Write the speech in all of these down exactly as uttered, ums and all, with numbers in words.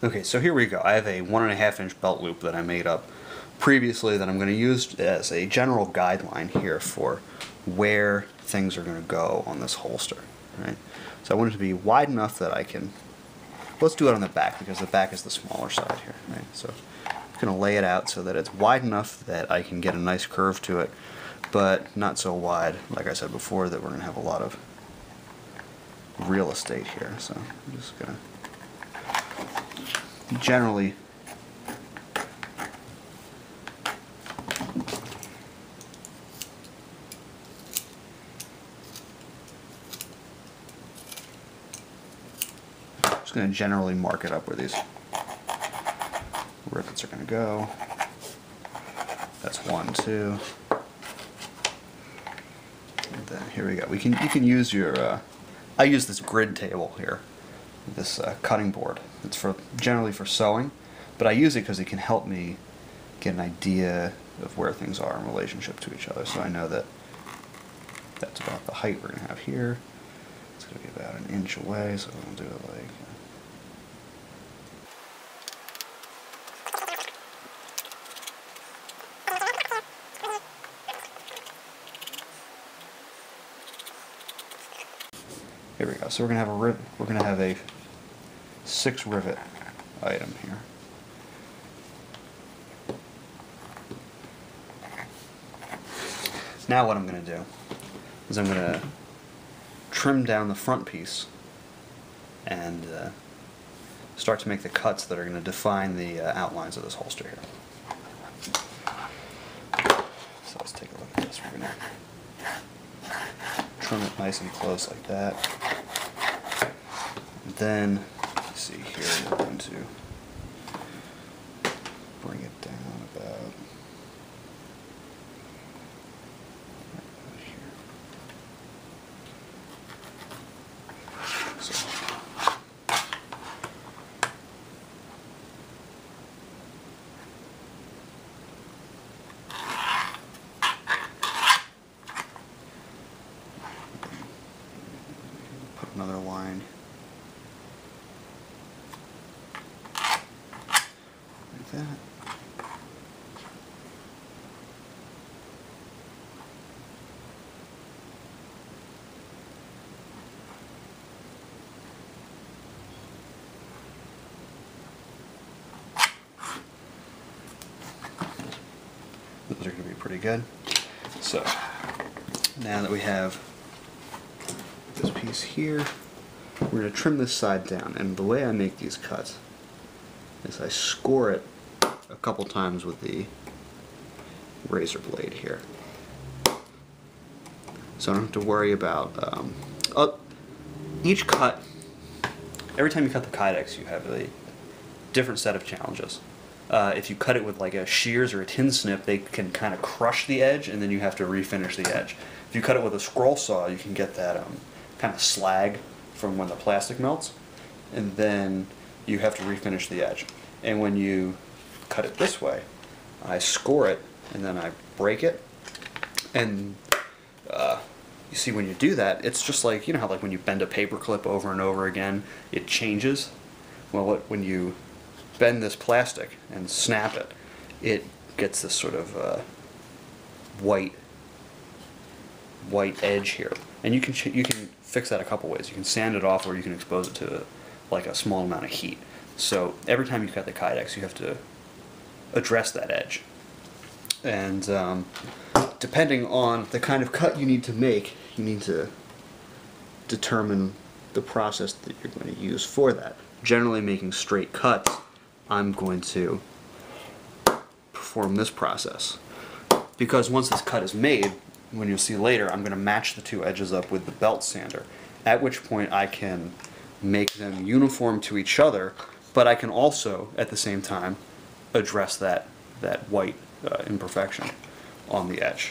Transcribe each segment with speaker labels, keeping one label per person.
Speaker 1: Okay, so here we go. I have a one and a half inch belt loop that I made up previously that I'm going to use as a general guideline here for where things are going to go on this holster. Right? So I want it to be wide enough that I can, let's do it on the back because the back is the smaller side here. Right? So I'm going to lay it out so that it's wide enough that I can get a nice curve to it, but not so wide, like I said before, that we're going to have a lot of real estate here. So I'm just going to generally just going to generally mark it up where these rivets are going to go. That's one, two. And then here we go. We can you can use your uh, I use this grid table here, this uh, cutting board. It's for generally for sewing, but I use it because it can help me get an idea of where things are in relationship to each other. So I know that that's about the height we're going to have here. It's going to be about an inch away, so we'll do it like. Here we go. So we're going to have a rivet. We're going to have a six rivet item here. Now what I'm going to do is I'm going to trim down the front piece and uh, start to make the cuts that are going to define the uh, outlines of this holster here. So let's take a look at this. We're going to trim it nice and close like that. And then, let's see here, we're going to bring it down about right here. So, put another line like that. Those are going to be pretty good. So now that we have this piece here, we're going to trim this side down, and the way I make these cuts is I score it a couple times with the razor blade here. So I don't have to worry about um, uh, each cut. Every time you cut the Kydex, you have a different set of challenges. Uh, if you cut it with like a shears or a tin snip, they can kind of crush the edge, and then you have to refinish the edge. If you cut it with a scroll saw, you can get that um, kind of slag from when the plastic melts, and then you have to refinish the edge. And when you cut it this way, I score it, and then I break it, and uh, you see when you do that, it's just like, you know how like when you bend a paper clip over and over again, it changes? Well, what, when you bend this plastic and snap it, it gets this sort of uh, white white edge here, and you can ch you can fix that a couple ways. You can sand it off, or you can expose it to like a small amount of heat. So every time you cut the Kydex, you have to address that edge, and um, depending on the kind of cut you need to make, you need to determine the process that you're going to use for that. Generally, making straight cuts, I'm going to perform this process, because once this cut is made, when you'll see later, I'm going to match the two edges up with the belt sander, at which point I can make them uniform to each other, but I can also, at the same time, address that, that white uh, imperfection on the edge.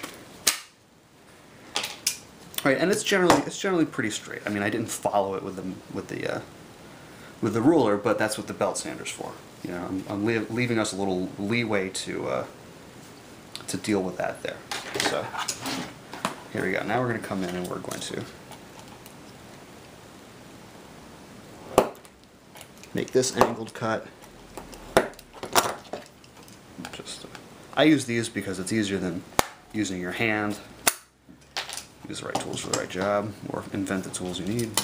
Speaker 1: All right, and it's generally, it's generally pretty straight. I mean, I didn't follow it with the, with the, uh, with the ruler, but that's what the belt sander's for. You know, I'm, I'm le leaving us a little leeway to uh, to deal with that there. So here we go. Now we're going to come in and we're going to make this angled cut. Just, uh, I use these because it's easier than using your hand. Use the right tools for the right job, or invent the tools you need.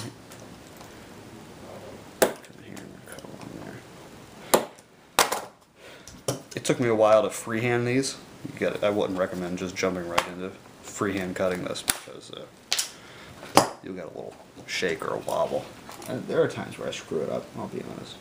Speaker 1: Cut here and cut along there. It took me a while to freehand these. You get, I wouldn't recommend just jumping right into freehand cutting this because uh, you'll get a little shake or a wobble. And there are times where I screw it up, I'll be honest.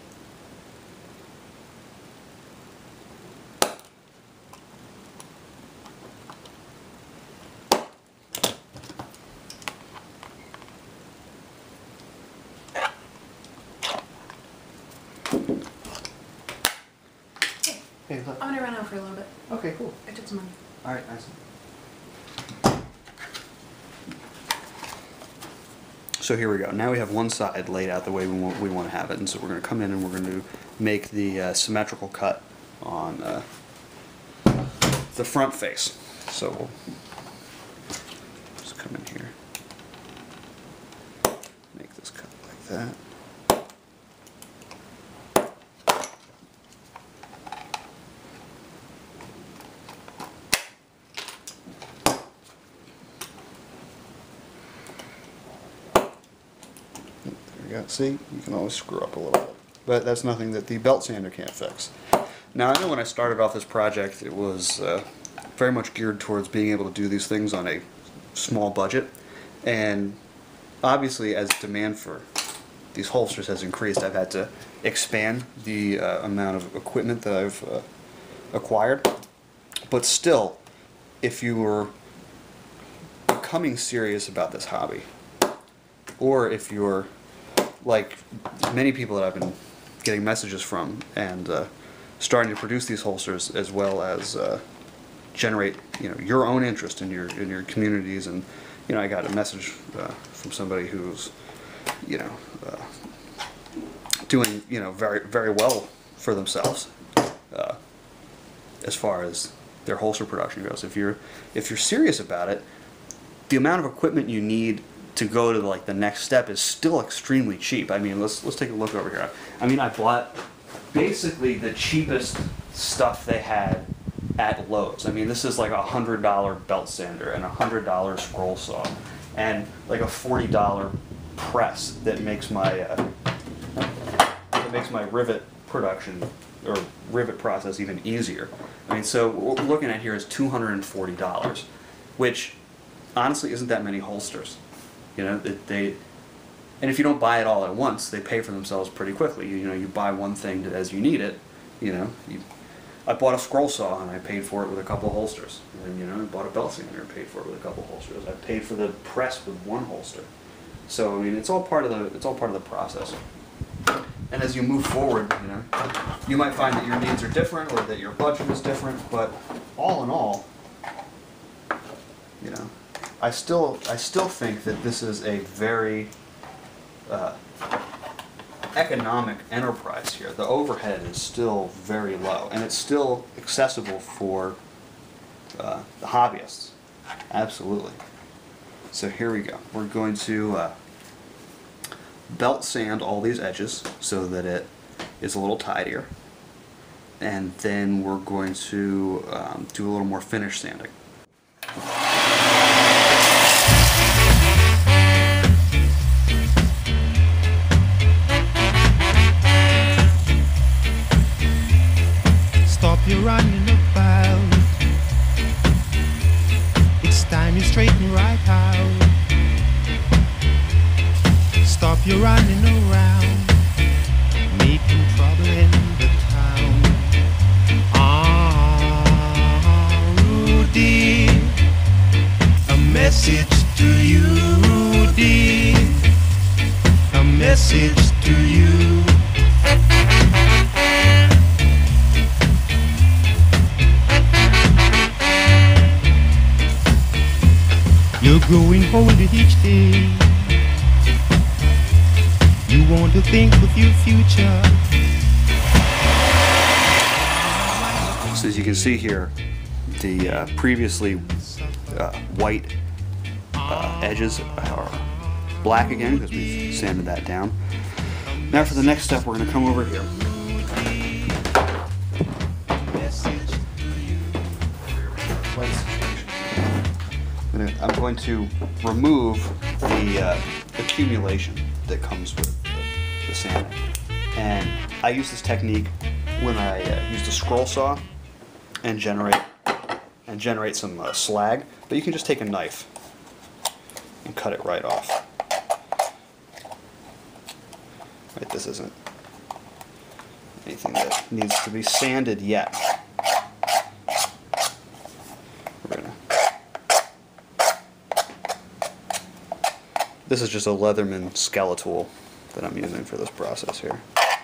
Speaker 2: Hey, I'm gonna run out for a little bit.
Speaker 1: Okay, cool.
Speaker 2: I took some money.
Speaker 1: All right, nice. So here we go. Now we have one side laid out the way we want, we want to have it, and so we're going to come in and we're going to make the uh, symmetrical cut on uh, the front face. So we'll just come in here, make this cut like that. See, you can always screw up a little bit, but that's nothing that the belt sander can't fix. Now, I know when I started off this project, it was uh, very much geared towards being able to do these things on a small budget, and obviously as demand for these holsters has increased, I've had to expand the uh, amount of equipment that I've uh, acquired. But still, if you were becoming serious about this hobby, or if you're like many people that I've been getting messages from, and uh, starting to produce these holsters as well as uh, generate, you know, your own interest in your in your communities. And you know, I got a message uh, from somebody who's, you know, uh, doing, you know, very very well for themselves uh, as far as their holster production goes. If you're if you're serious about it, the amount of equipment you need to go to like the next step is still extremely cheap. I mean, let's let's take a look over here. I mean, I bought basically the cheapest stuff they had at Lowe's. I mean, this is like a hundred dollar belt sander and a hundred dollar scroll saw, and like a forty dollar press that makes my uh, that makes my rivet production or rivet process even easier. I mean, so what we're looking at here is two hundred and forty dollars, which honestly isn't that many holsters. You know, that they, and if you don't buy it all at once, they pay for themselves pretty quickly. You, you know, you buy one thing as you need it. You know, you, I bought a scroll saw and I paid for it with a couple holsters. And you know, I bought a belt sander and paid for it with a couple holsters. I paid for the press with one holster. So I mean, it's all part of the it's all part of the process. And as you move forward, you know, you might find that your needs are different or that your budget is different. But all in all, you know, I still, I still think that this is a very uh, economic enterprise here. The overhead is still very low, and it's still accessible for uh, the hobbyists. Absolutely. So here we go. We're going to uh, belt sand all these edges so that it is a little tidier, and then we're going to um, do a little more finish sanding.
Speaker 3: Stop your running about. It's time you straighten right out. Stop your running around, making trouble in the town. Ah, Rudy, a message to you, Rudy, a message to you. You're growing older each day. You want to think of your future.
Speaker 1: So as you can see here, the uh, previously uh, white uh, edges are black again because we've sanded that down. Now for the next step, we're going to come over here. I'm going to remove the uh, accumulation that comes with the, the sanding. And I use this technique when I uh, use the scroll saw and generate and generate some uh, slag, but you can just take a knife and cut it right off. Right, this isn't anything that needs to be sanded yet. We're gonna. This is just a Leatherman Skeletool that I'm using for this process here.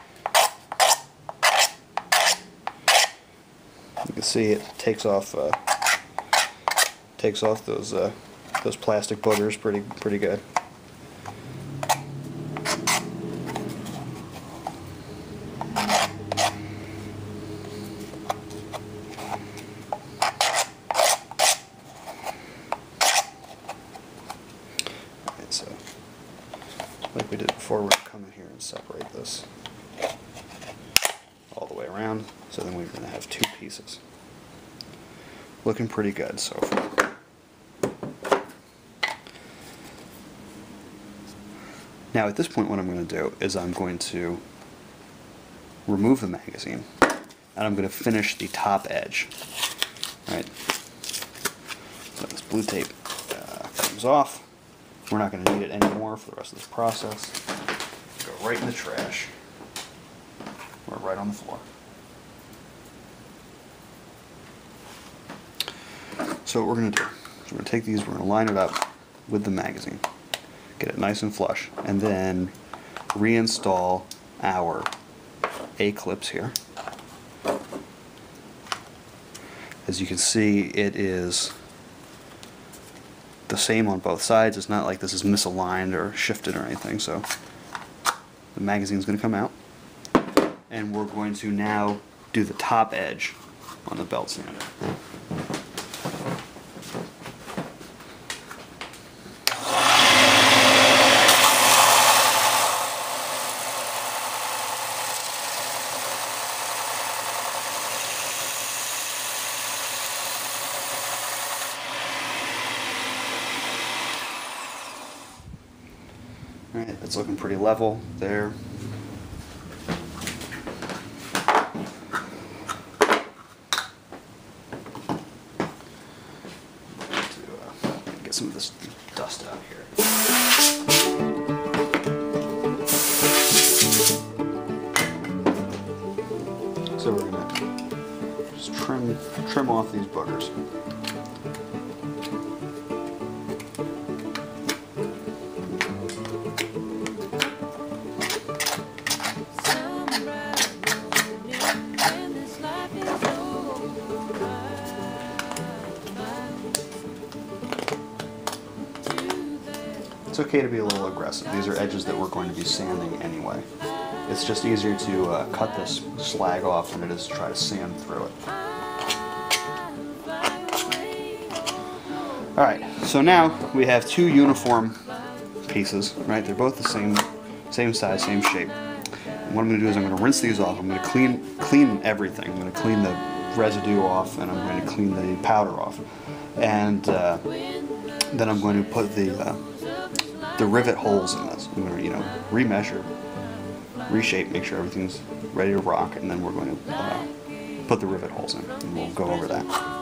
Speaker 1: You can see it takes off uh, takes off those uh, those plastic boogers pretty pretty good. So, like we did before, we're going to come in here and separate this all the way around, so then we're going to have two pieces. Looking pretty good so far. Now at this point what I'm going to do is I'm going to remove the magazine, and I'm going to finish the top edge. All right. So this blue tape uh, comes off. We're not going to need it anymore for the rest of this process. Go right in the trash, or right on the floor. So what we're going to do is we're going to take these, we're going to line it up with the magazine, get it nice and flush, and then reinstall our A-clips here. As you can see, it is the same on both sides. It's not like this is misaligned or shifted or anything, so the magazine is going to come out, and we're going to now do the top edge on the belt sander. Alright, it's looking pretty level there. To uh, get some of this dust out here. So we're gonna just trim trim off these buggers. It's okay to be a little aggressive. These are edges that we're going to be sanding anyway. It's just easier to uh, cut this slag off than it is to try to sand through it. Alright, so now we have two uniform pieces, right? They're both the same same size, same shape. And what I'm going to do is I'm going to rinse these off. I'm going to clean clean everything. I'm going to clean the residue off, and I'm going to clean the powder off. And uh, then I'm going to put the uh, the rivet holes in this. I'm going to, you know, remeasure, reshape, make sure everything's ready to rock, and then we're going to uh, put the rivet holes in, and we'll go over that.